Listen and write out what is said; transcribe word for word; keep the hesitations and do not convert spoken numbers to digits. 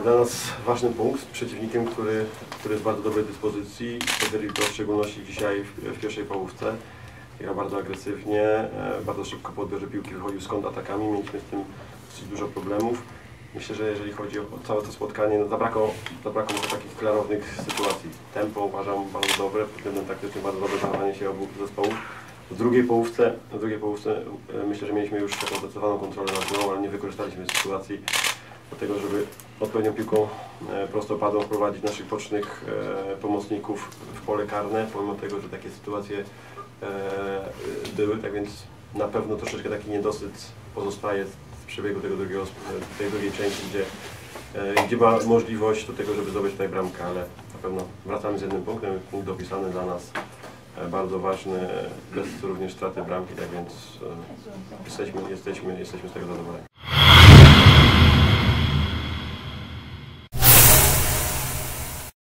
Dla nas ważny punkt z przeciwnikiem, który, który jest w bardzo dobrej dyspozycji. Federico w szczególności dzisiaj w, w pierwszej połówce grał bardzo agresywnie, bardzo szybko po odbiorze piłki wychodził z kontratakami, mieliśmy z tym dosyć dużo problemów. Myślę, że jeżeli chodzi o całe to spotkanie, no zabrakło, zabrakło takich klarownych sytuacji. Tempo uważam bardzo dobre, pod względem taktycznym bardzo dobre zachowanie się obu zespołów. W drugiej połówce, w drugiej połówce myślę, że mieliśmy już taką zdecydowaną kontrolę nad grą, ale nie wykorzystaliśmy sytuacji do tego, żeby odpowiednią piłką prostopadłą wprowadzić naszych bocznych pomocników w pole karne, pomimo tego, że takie sytuacje były, tak więc na pewno troszeczkę taki niedosyt pozostaje w przebiegu tego drugiego, tej drugiej części, gdzie, gdzie ma możliwość do tego, żeby zdobyć tutaj bramkę, ale na pewno wracamy z jednym punktem, punkt dopisany dla nas, bardzo ważny, bez również straty bramki, tak więc jesteśmy, jesteśmy, jesteśmy z tego zadowoleni.